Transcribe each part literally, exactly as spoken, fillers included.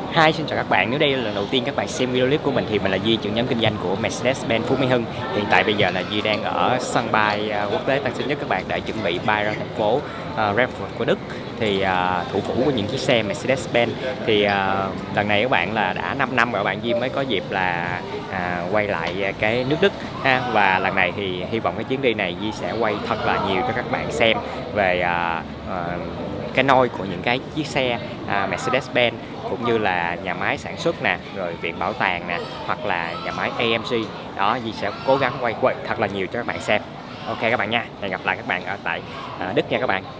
Hi, xin chào các bạn. Nếu đây là lần đầu tiên các bạn xem video clip của mình thì mình là Duy, trưởng nhóm kinh doanh của Mercedes-Benz Phú Mỹ Hưng. Hiện tại bây giờ là Duy đang ở sân bay quốc tế Tân Sơn Nhất các bạn, để chuẩn bị bay ra thành phố uh, Frankfurt của Đức. Thì uh, thủ phủ của những chiếc xe Mercedes-Benz. Thì uh, lần này các bạn là đã năm năm rồi các bạn, Duy mới có dịp là uh, quay lại cái nước Đức ha. Và lần này thì hy vọng cái chuyến đi này Duy sẽ quay thật là nhiều cho các bạn xem về uh, uh, cái nôi của những cái chiếc xe uh, Mercedes-Benz, cũng như là nhà máy sản xuất nè, rồi viện bảo tàng nè, hoặc là nhà máy a em xê. Đó, Duy sẽ cố gắng quay quay thật là nhiều cho các bạn xem. Ok các bạn nha, hẹn gặp lại các bạn ở tại uh, Đức nha các bạn.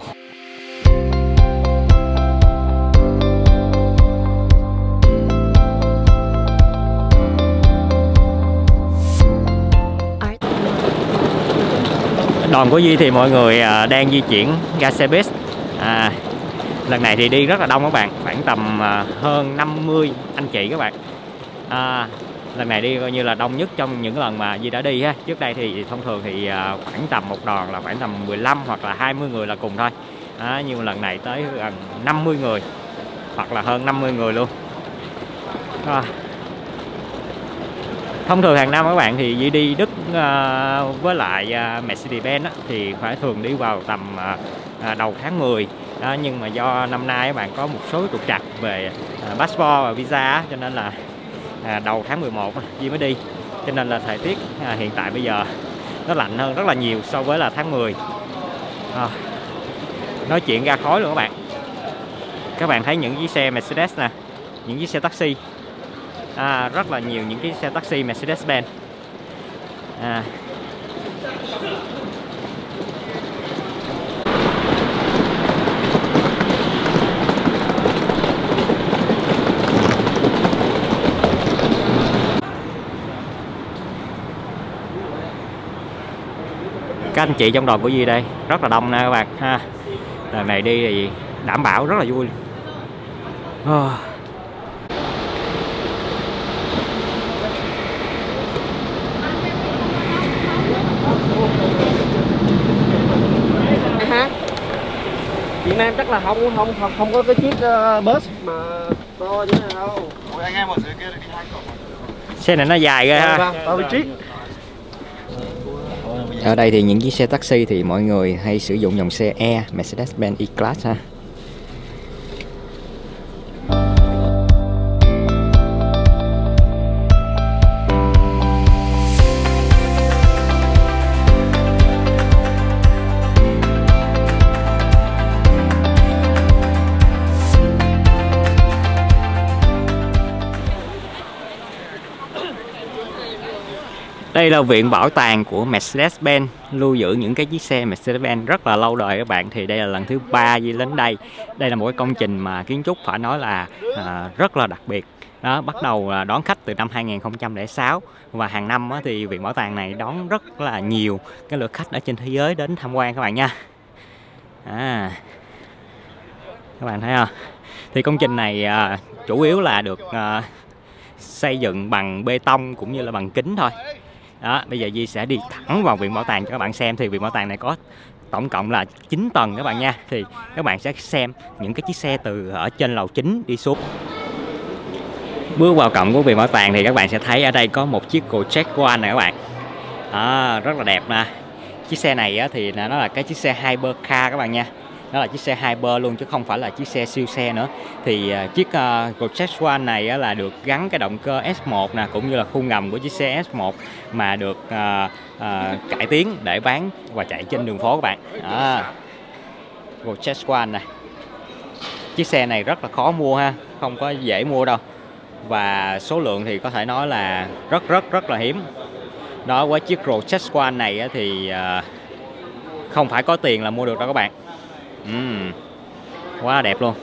Đoàn của Duy thì mọi người uh, đang di chuyển ra xe buýt. À, lần này thì đi rất là đông các bạn, khoảng tầm uh, hơn năm mươi anh chị các bạn. À, lần này đi coi như là đông nhất trong những lần mà Duy đã đi ha. Trước đây thì thông thường thì uh, khoảng tầm một đoàn là khoảng tầm mười lăm hoặc là hai mươi người là cùng thôi. À, nhưng lần này tới gần năm mươi người hoặc là hơn năm mươi người luôn. À, thông thường hàng năm các bạn thì Duy đi Đức uh, với lại uh, Mercedes-Benz thì phải thường đi vào tầm uh, đầu tháng mười. Đó, nhưng mà do năm nay các bạn có một số trục trặc về uh, passport và visa, cho nên là uh, đầu tháng mười một Duy mới đi. Cho nên là thời tiết uh, hiện tại bây giờ nó lạnh hơn rất là nhiều so với là tháng mười. À, nói chuyện ra khói luôn các bạn. Các bạn thấy những chiếc xe Mercedes nè, những chiếc xe taxi. À, rất là nhiều những cái xe taxi Mercedes-Benz. À, các anh chị trong đoàn của Duy đây rất là đông nè các bạn ha. Lần này đi thì đảm bảo rất là vui. Oh. Việt Nam chắc là không không không không có cái chiếc uh, bus mà to như này đâu. Ôi, anh em ở dưới kia đi hai cổng. Xe này nó dài ghê ha. Ở đây thì những chiếc xe taxi thì mọi người hay sử dụng dòng xe E, Mercedes-Benz E-Class ha. Đây là viện bảo tàng của Mercedes-Benz, lưu giữ những cái chiếc xe Mercedes-Benz rất là lâu đời các bạn. Thì đây là lần thứ ba Duy đến đây. Đây là một cái công trình mà kiến trúc phải nói là à, rất là đặc biệt. Đó, bắt đầu đón khách từ năm hai nghìn không trăm lẻ sáu và hàng năm á, thì viện bảo tàng này đón rất là nhiều cái lượt khách ở trên thế giới đến tham quan các bạn nha. À, các bạn thấy không? Thì công trình này à, chủ yếu là được à, xây dựng bằng bê tông cũng như là bằng kính thôi. Đó, bây giờ Duy sẽ đi thẳng vào viện bảo tàng cho các bạn xem. Thì viện bảo tàng này có tổng cộng là chín tầng các bạn nha. Thì các bạn sẽ xem những cái chiếc xe từ ở trên lầu chín đi xuống. Bước vào cổng của viện bảo tàng thì các bạn sẽ thấy ở đây có một chiếc Project One này các bạn. À, rất là đẹp nè. Chiếc xe này thì nó là cái chiếc xe Hypercar các bạn nha. Đó là chiếc xe Hyper luôn chứ không phải là chiếc xe siêu xe nữa. Thì uh, chiếc uh, Project One này uh, là được gắn cái động cơ S một nè, cũng như là khung gầm của chiếc xe S một mà được uh, uh, cải tiến để bán và chạy trên đường phố các bạn. À, Project One này. Chiếc xe này rất là khó mua ha, không có dễ mua đâu. Và số lượng thì có thể nói là rất rất rất là hiếm. Đó, với chiếc Project One này uh, thì uh, không phải có tiền là mua được đâu các bạn. Uhm, quá đẹp luôn.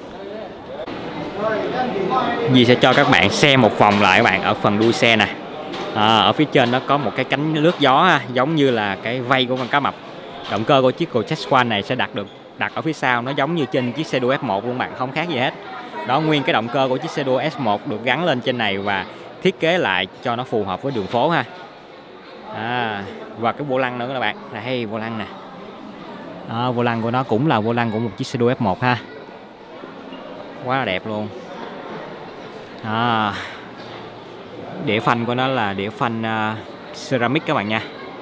Duy sẽ cho các bạn xem một vòng lại các bạn ở phần đuôi xe nè. À, ở phía trên nó có một cái cánh lướt gió ha, giống như là cái vây của con cá mập. Động cơ của chiếc Project One này sẽ đặt được đặt ở phía sau, nó giống như trên chiếc xe đua F một luôn bạn, không khác gì hết. Đó, nguyên cái động cơ của chiếc xe đua S một được gắn lên trên này và thiết kế lại cho nó phù hợp với đường phố ha. À, và cái vô lăng nữa các bạn. Đây, vô lăng nè. Đó, vô lăng của nó cũng là vô lăng của một chiếc xe đua F một ha. Quá là đẹp luôn. À, đĩa phanh của nó là đĩa phanh uh, ceramic các bạn nha.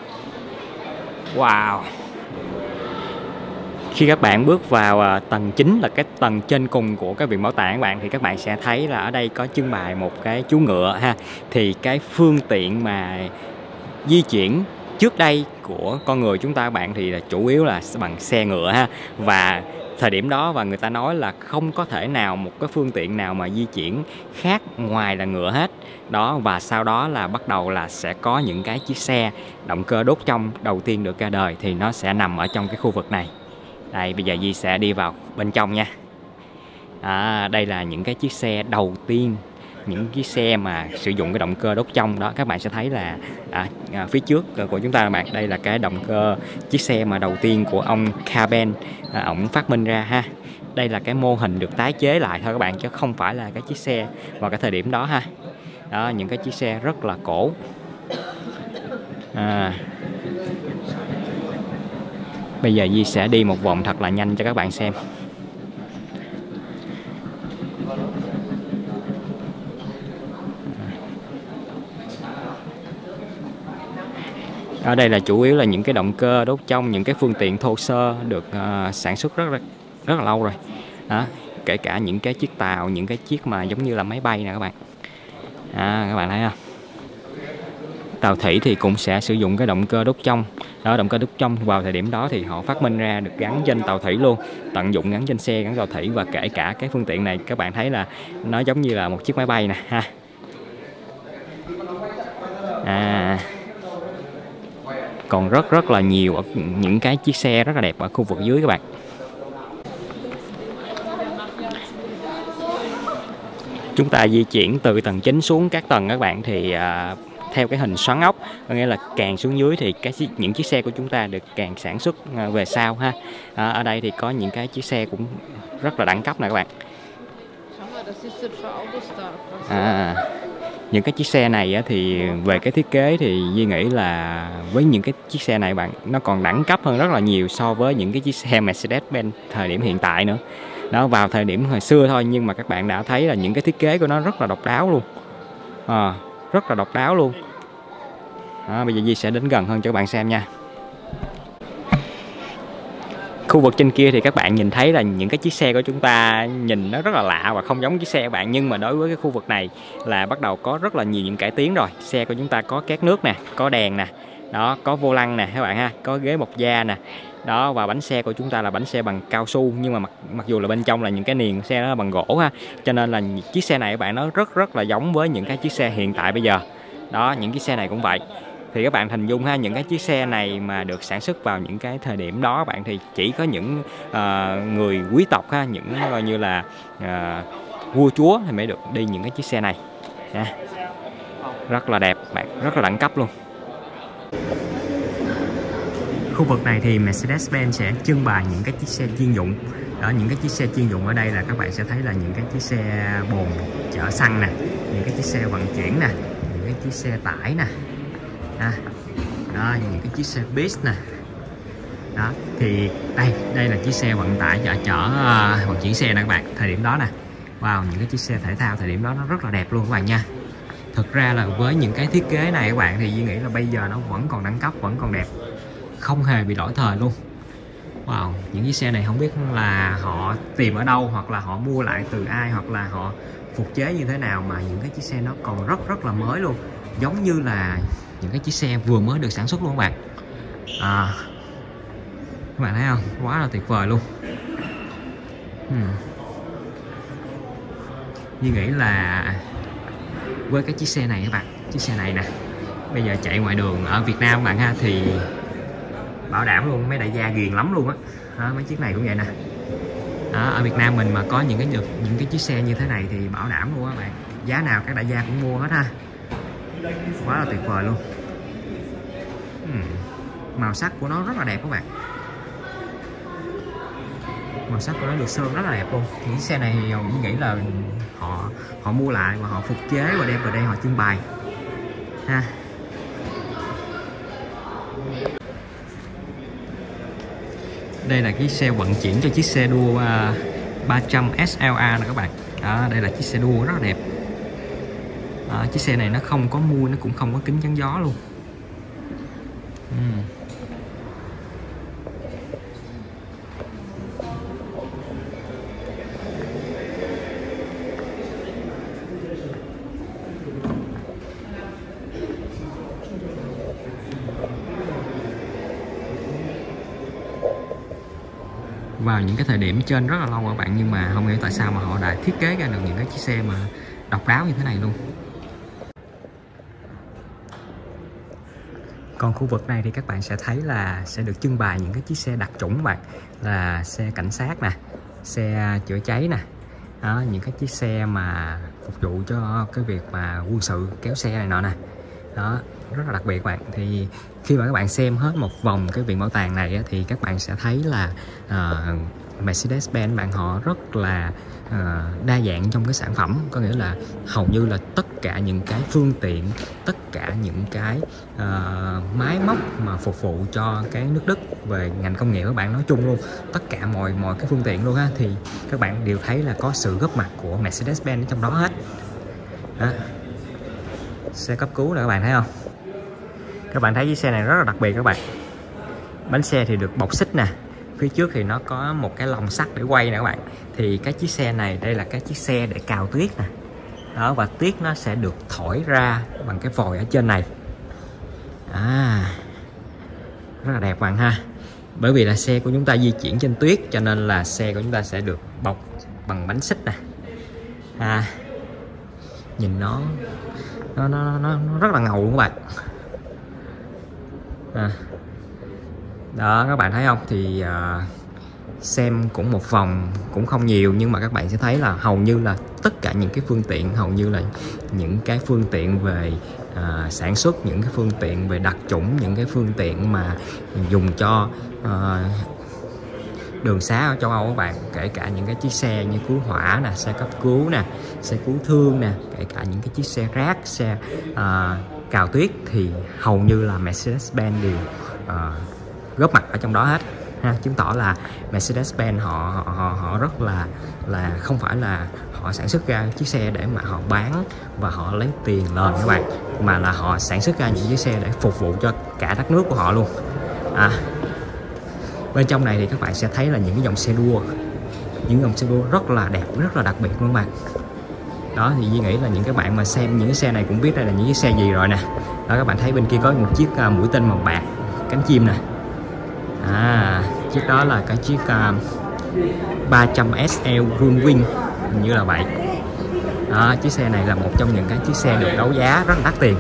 Wow. Khi các bạn bước vào uh, tầng chính là cái tầng trên cùng của cái viện bảo tàng các bạn, thì các bạn sẽ thấy là ở đây có trưng bày một cái chú ngựa ha. Thì cái phương tiện mà di chuyển trước đây của con người chúng ta các bạn thì là chủ yếu là bằng xe ngựa ha. Và thời điểm đó và người ta nói là không có thể nào một cái phương tiện nào mà di chuyển khác ngoài là ngựa hết. Đó, và sau đó là bắt đầu là sẽ có những cái chiếc xe động cơ đốt trong đầu tiên được ra đời, thì nó sẽ nằm ở trong cái khu vực này. Đây, bây giờ Di sẽ đi vào bên trong nha. À, đây là những cái chiếc xe đầu tiên, những chiếc xe mà sử dụng cái động cơ đốt trong đó. Các bạn sẽ thấy là à, à, phía trước của chúng ta các bạn, đây là cái động cơ chiếc xe mà đầu tiên của ông Carben à, ổng phát minh ra ha. Đây là cái mô hình được tái chế lại thôi các bạn, chứ không phải là cái chiếc xe vào cái thời điểm đó ha. Đó, những cái chiếc xe rất là cổ. À, bây giờ Di sẽ đi một vòng thật là nhanh cho các bạn xem. Ở đây là chủ yếu là những cái động cơ đốt trong, những cái phương tiện thô sơ được uh, sản xuất rất, rất rất là lâu rồi. Đó, kể cả những cái chiếc tàu, những cái chiếc mà giống như là máy bay nè các bạn. À, các bạn thấy không? Tàu thủy thì cũng sẽ sử dụng cái động cơ đốt trong. Đó, động cơ đốt trong vào thời điểm đó thì họ phát minh ra được gắn trên tàu thủy luôn, tận dụng gắn trên xe, gắn tàu thủy. Và kể cả cái phương tiện này các bạn thấy là nó giống như là một chiếc máy bay nè ha. À, còn rất rất là nhiều ở những cái chiếc xe rất là đẹp ở khu vực dưới các bạn. Chúng ta di chuyển từ tầng chính xuống các tầng các bạn thì à, theo cái hình xoắn ốc, có nghĩa là càng xuống dưới thì cái những chiếc xe của chúng ta được càng sản xuất về sau ha. À, ở đây thì có những cái chiếc xe cũng rất là đẳng cấp nè các bạn. À, những cái chiếc xe này thì về cái thiết kế thì Duy nghĩ là với những cái chiếc xe này bạn, nó còn đẳng cấp hơn rất là nhiều so với những cái chiếc xe Mercedes-Benz thời điểm hiện tại nữa. Đó, vào thời điểm hồi xưa thôi nhưng mà các bạn đã thấy là những cái thiết kế của nó rất là độc đáo luôn. À, rất là độc đáo luôn. Đó, bây giờ Duy sẽ đến gần hơn cho các bạn xem nha. Khu vực trên kia thì các bạn nhìn thấy là những cái chiếc xe của chúng ta nhìn nó rất là lạ và không giống chiếc xe các bạn. Nhưng mà đối với cái khu vực này là bắt đầu có rất là nhiều những cải tiến rồi. Xe của chúng ta có két nước nè, có đèn nè, đó, có vô lăng nè các bạn ha, có ghế bọc da nè. Đó, và bánh xe của chúng ta là bánh xe bằng cao su, nhưng mà mặc, mặc dù là bên trong là những cái niền xe đó là bằng gỗ ha. Cho nên là chiếc xe này các bạn nó rất rất là giống với những cái chiếc xe hiện tại bây giờ. Đó, những chiếc xe này cũng vậy. Thì các bạn hình dung ha, những cái chiếc xe này mà được sản xuất vào những cái thời điểm đó các bạn, thì chỉ có những uh, người quý tộc ha, những coi như là uh, vua chúa thì mới được đi những cái chiếc xe này ha. Rất là đẹp bạn, rất là đẳng cấp luôn. Khu vực này thì Mercedes-Benz sẽ trưng bày những cái chiếc xe chuyên dụng. Đó, những cái chiếc xe chuyên dụng ở đây là các bạn sẽ thấy là những cái chiếc xe bồn chở xăng nè, những cái chiếc xe vận chuyển nè, những cái chiếc xe tải nè. À, đó, những cái chiếc xe bus nè. Đó, thì đây đây là chiếc xe vận tải chở chở uh, vận chuyển xe nè các bạn, thời điểm đó nè. Wow, những cái chiếc xe thể thao thời điểm đó nó rất là đẹp luôn các bạn nha. Thực ra là với những cái thiết kế này các bạn thì Duy nghĩ là bây giờ nó vẫn còn đẳng cấp, vẫn còn đẹp, không hề bị lỗi thời luôn. Wow, những chiếc xe này không biết là họ tìm ở đâu, hoặc là họ mua lại từ ai, hoặc là họ phục chế như thế nào mà những cái chiếc xe nó còn rất rất là mới luôn, giống như là những cái chiếc xe vừa mới được sản xuất luôn các bạn. À, các bạn thấy không, quá là tuyệt vời luôn. hmm. Duy nghĩ là với cái chiếc xe này các bạn, chiếc xe này nè, bây giờ chạy ngoài đường ở Việt Nam các bạn ha, thì bảo đảm luôn mấy đại gia ghiền lắm luôn á. Đó, mấy chiếc này cũng vậy nè. Đó, ở Việt Nam mình mà có những cái được những cái chiếc xe như thế này thì bảo đảm luôn á bạn, giá nào các đại gia cũng mua hết ha. Quá là tuyệt vời luôn. uhm. Màu sắc của nó rất là đẹp các bạn, màu sắc của nó được sơn rất là đẹp luôn. Những xe này thì mình nghĩ là họ họ mua lại và họ phục chế và đem vào đây họ trưng bày ha. Đây là cái xe vận chuyển cho chiếc xe đua uh, ba trăm S L A nè các bạn. Đó, đây là chiếc xe đua rất là đẹp. À, chiếc xe này nó không có mui, nó cũng không có kính chắn gió luôn. uhm. Vào những cái thời điểm trên rất là lâu các bạn, nhưng mà không hiểu tại sao mà họ đã thiết kế ra được những cái chiếc xe mà độc đáo như thế này luôn. Còn khu vực này thì các bạn sẽ thấy là sẽ được trưng bày những cái chiếc xe đặc chủng bạn, là xe cảnh sát nè, xe chữa cháy nè. Đó, những cái chiếc xe mà phục vụ cho cái việc mà quân sự kéo xe này nọ nè. Đó, rất là đặc biệt bạn. Thì khi mà các bạn xem hết một vòng cái viện bảo tàng này thì các bạn sẽ thấy là uh, Mercedes-Benz bạn họ rất là uh, đa dạng trong cái sản phẩm, có nghĩa là hầu như là tất cả những cái phương tiện, tất cả những cái uh, máy móc mà phục vụ cho cái nước Đức về ngành công nghiệp các bạn nói chung luôn, tất cả mọi mọi cái phương tiện luôn ha, thì các bạn đều thấy là có sự góp mặt của Mercedes-Benz ở trong đó hết. Đó. Xe cấp cứu nè các bạn thấy không? Các bạn thấy chiếc xe này rất là đặc biệt các bạn. Bánh xe thì được bọc xích nè. Phía trước thì nó có một cái lồng sắt để quay nè các bạn. Thì cái chiếc xe này, đây là cái chiếc xe để cào tuyết nè. Đó, và tuyết nó sẽ được thổi ra bằng cái vòi ở trên này. À, rất là đẹp bạn ha. Bởi vì là xe của chúng ta di chuyển trên tuyết, cho nên là xe của chúng ta sẽ được bọc bằng bánh xích nè. À, nhìn nó nó, nó, nó, nó rất là ngầu luôn các bạn. À, đó các bạn thấy không, thì uh, xem cũng một vòng cũng không nhiều, nhưng mà các bạn sẽ thấy là hầu như là tất cả những cái phương tiện, hầu như là những cái phương tiện về uh, sản xuất, những cái phương tiện về đặc chủng, những cái phương tiện mà dùng cho uh, đường xá ở châu Âu các bạn, kể cả những cái chiếc xe như cứu hỏa nè, xe cấp cứu nè, xe cứu thương nè, kể cả những cái chiếc xe rác, xe uh, cào tuyết, thì hầu như là Mercedes-Benz đều uh, góp mặt ở trong đó hết ha, chứng tỏ là Mercedes-Benz họ, họ họ họ rất là là không phải là họ sản xuất ra chiếc xe để mà họ bán và họ lấy tiền lời các bạn, mà là họ sản xuất ra những chiếc xe để phục vụ cho cả đất nước của họ luôn. À, bên trong này thì các bạn sẽ thấy là những cái dòng xe đua, những dòng xe đua rất là đẹp, rất là đặc biệt luôn các bạn. Đó, thì Duy nghĩ là những các bạn mà xem những cái xe này cũng biết đây là những chiếc xe gì rồi nè. Đó, các bạn thấy bên kia có một chiếc uh, mũi tên màu bạc cánh chim nè. À, chiếc đó là cái chiếc uh, ba trăm S L Gullwing, hình như là vậy. Đó, chiếc xe này là một trong những cái chiếc xe được đấu giá rất là đắt tiền.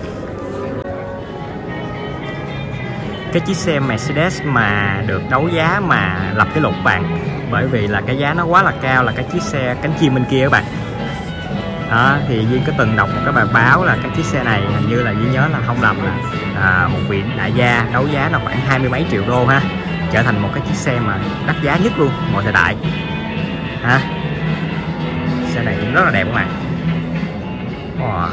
Cái chiếc xe Mercedes mà được đấu giá mà lập cái lục bạn, bởi vì là cái giá nó quá là cao, là cái chiếc xe cánh chim bên kia các bạn. Đó, thì Duy có từng đọc một cái bài báo là cái chiếc xe này hình như là Duy nhớ là không lầm là à, một vị đại gia đấu giá là khoảng hai mươi mấy triệu đô ha, trở thành một cái chiếc xe mà đắt giá nhất luôn mọi thời đại ha. Xe này cũng rất là đẹp các bạn. Wow.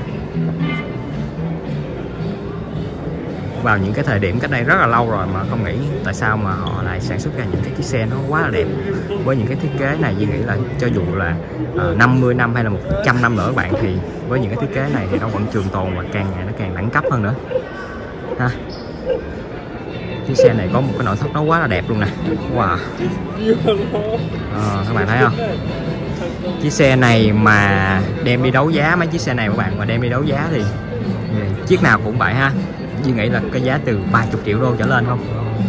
Vào những cái thời điểm cách đây rất là lâu rồi mà không nghĩ tại sao mà họ lại sản xuất ra những cái chiếc xe nó quá là đẹp. Với những cái thiết kế này Duy nghĩ là cho dù là uh, năm mươi năm hay là một trăm năm nữa các bạn, thì với những cái thiết kế này thì nó vẫn trường tồn và càng ngày nó càng đẳng cấp hơn nữa ha. Chiếc xe này có một cái nội thất nó quá là đẹp luôn nè. Wow. À, các bạn thấy không, chiếc xe này mà đem đi đấu giá, mấy chiếc xe này các bạn mà đem đi đấu giá thì, thì chiếc nào cũng vậy ha. Duy nghĩ là cái giá từ ba mươi triệu đô trở lên không.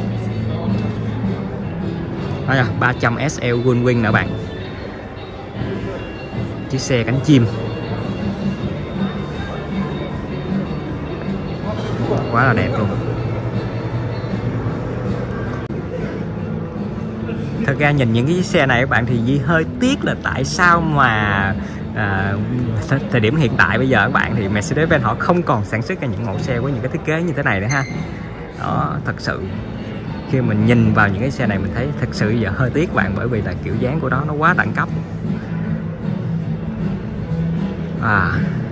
Đó là ba trăm S L Gullwing nữa bạn. Chiếc xe cánh chim quá là đẹp luôn. Thật ra nhìn những cái chiếc xe này các bạn thì Duy hơi tiếc là tại sao mà à, thời điểm hiện tại bây giờ các bạn thì Mercedes-Benz họ không còn sản xuất ra những mẫu xe với những cái thiết kế như thế này nữa ha. Đó, thật sự khi mình nhìn vào những cái xe này mình thấy thật sự giờ hơi tiếc bạn, bởi vì là kiểu dáng của nó nó quá đẳng cấp. À,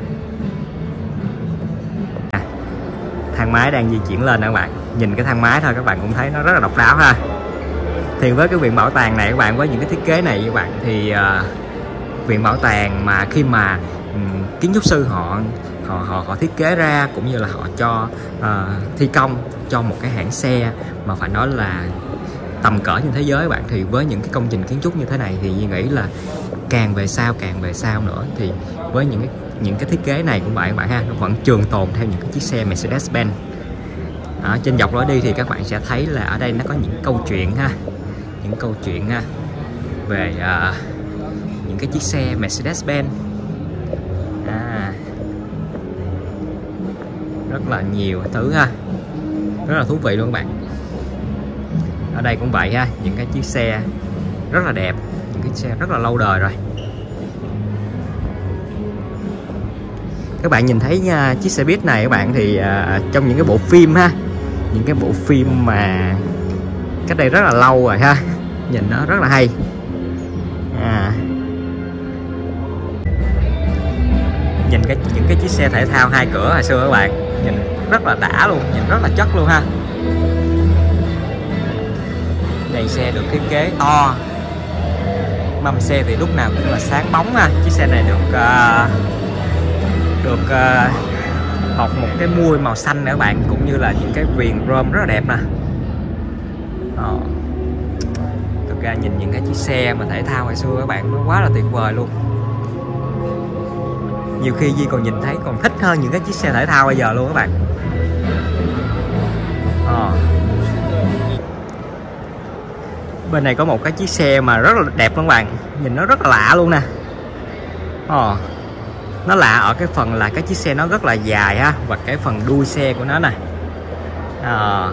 thang máy đang di chuyển lên nè các bạn, nhìn cái thang máy thôi các bạn cũng thấy nó rất là độc đáo ha. Thì với cái viện bảo tàng này các bạn, với những cái thiết kế này các bạn, thì uh, viện bảo tàng mà khi mà um, kiến trúc sư họ họ họ họ thiết kế ra, cũng như là họ cho uh, thi công cho một cái hãng xe mà phải nói là tầm cỡ trên thế giới các bạn. Thì với những cái công trình kiến trúc như thế này thì Duy nghĩ là càng về sau càng về sau nữa thì với những cái những cái thiết kế này của bạn các bạn ha, nó vẫn trường tồn theo những cái chiếc xe Mercedes-Benz. Ở trên dọc lối đi thì các bạn sẽ thấy là ở đây nó có những câu chuyện ha, những câu chuyện ha về uh, những cái chiếc xe Mercedes-Benz. À, rất là nhiều thứ ha, rất là thú vị luôn các bạn. Ở đây cũng vậy ha, những cái chiếc xe rất là đẹp, những cái xe rất là lâu đời rồi. Các bạn nhìn thấy nha, chiếc xe buýt này các bạn thì uh, trong những cái bộ phim ha, những cái bộ phim mà cách đây rất là lâu rồi ha, nhìn nó rất là hay. À, nhìn cái những cái chiếc xe thể thao hai cửa hồi xưa các bạn, nhìn rất là đã luôn, nhìn rất là chất luôn ha. Này xe được thiết kế to, mâm xe thì lúc nào cũng là sáng bóng ha. Chiếc xe này được uh, được uh, bọc một cái mui màu xanh nữa các bạn, cũng như là những cái viền chrome rất là đẹp nè. Ờ. Thực ra nhìn những cái chiếc xe mà thể thao hồi xưa các bạn, nó quá là tuyệt vời luôn. Nhiều khi Di còn nhìn thấy còn thích hơn những cái chiếc xe thể thao bây giờ luôn các bạn. Ờ. Bên này có một cái chiếc xe mà rất là đẹp luôn các bạn, nhìn nó rất là lạ luôn nè. Ờ. Nó lạ ở cái phần là cái chiếc xe nó rất là dài ha, và cái phần đuôi xe của nó nè. À,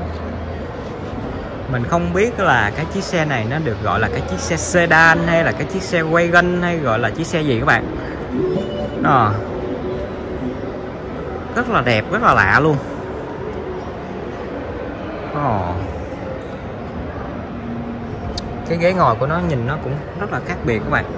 mình không biết là cái chiếc xe này nó được gọi là cái chiếc xe sedan hay là cái chiếc xe wagon hay gọi là chiếc xe gì các bạn. À, rất là đẹp, rất là lạ luôn. À, cái ghế ngồi của nó nhìn nó cũng rất là khác biệt các bạn.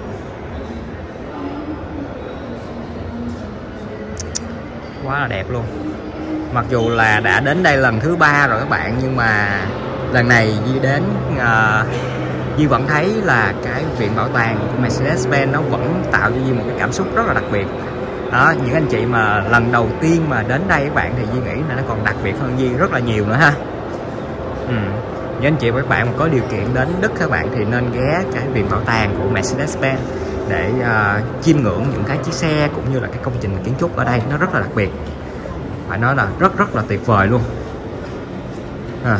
Quá là đẹp luôn. Mặc dù là đã đến đây lần thứ ba rồi các bạn, nhưng mà lần này Di đến uh, Di vẫn thấy là cái viện bảo tàng của Mercedes-Benz nó vẫn tạo cho Di một cái cảm xúc rất là đặc biệt. Đó, những anh chị mà lần đầu tiên mà đến đây các bạn thì Di nghĩ là nó còn đặc biệt hơn Di rất là nhiều nữa ha. Ừ. Những anh chị và các bạn mà có điều kiện đến Đức các bạn thì nên ghé cái viện bảo tàng của Mercedes-Benz để uh, chiêm ngưỡng những cái chiếc xe cũng như là cái công trình kiến trúc ở đây, nó rất là đặc biệt, phải nói là rất rất là tuyệt vời luôn. À.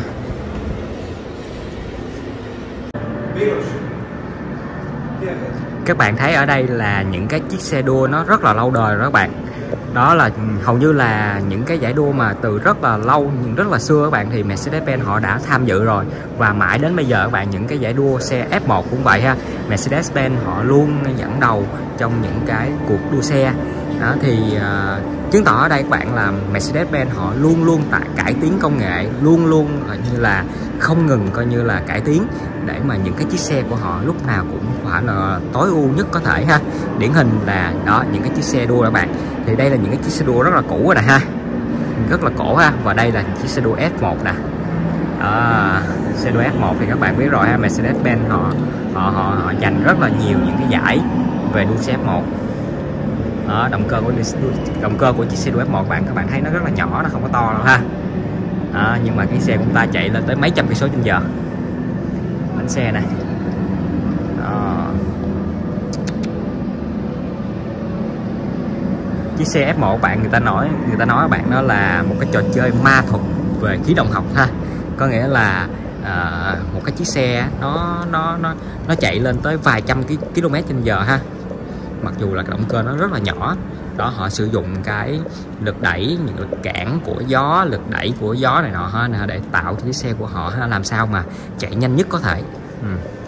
Các bạn thấy ở đây là những cái chiếc xe đua nó rất là lâu đời rồi các bạn. Đó là hầu như là những cái giải đua mà từ rất là lâu, rất là xưa các bạn, thì Mercedes-Benz họ đã tham dự rồi. Và mãi đến bây giờ các bạn, những cái giải đua xe F một cũng vậy ha, Mercedes-Benz họ luôn dẫn đầu trong những cái cuộc đua xe. Đó thì uh, chứng tỏ ở đây các bạn là Mercedes-Benz họ luôn luôn tại cải tiến công nghệ, luôn luôn như là không ngừng coi như là cải tiến để mà những cái chiếc xe của họ lúc nào cũng phải là tối ưu nhất có thể ha. Điển hình là đó, những cái chiếc xe đua các bạn, thì đây là những cái chiếc xe đua rất là cũ rồi nè ha, rất là cổ ha, và đây là chiếc xe đua F một nè. À, xe đua F một thì các bạn biết rồi ha, Mercedes-Benz họ họ họ họ giành rất là nhiều những cái giải về đua xe F một. Đó, động cơ của động cơ của chiếc xe đua F một bạn các bạn thấy nó rất là nhỏ, nó không có to đâu ha. À, nhưng mà cái xe của chúng ta chạy lên tới mấy trăm cây số trên giờ. Bánh xe này. Đó. Chiếc xe F một bạn người ta nói người ta nói bạn nó là một cái trò chơi ma thuật về khí động học ha. Có nghĩa là à, một cái chiếc xe nó nó nó nó chạy lên tới vài trăm km trên giờ ha. Mặc dù là cái động cơ nó rất là nhỏ. Đó, họ sử dụng cái lực đẩy, những lực cản của gió, lực đẩy của gió này nọ ha, để tạo cho chiếc xe của họ ha, làm sao mà chạy nhanh nhất có thể. Ừ.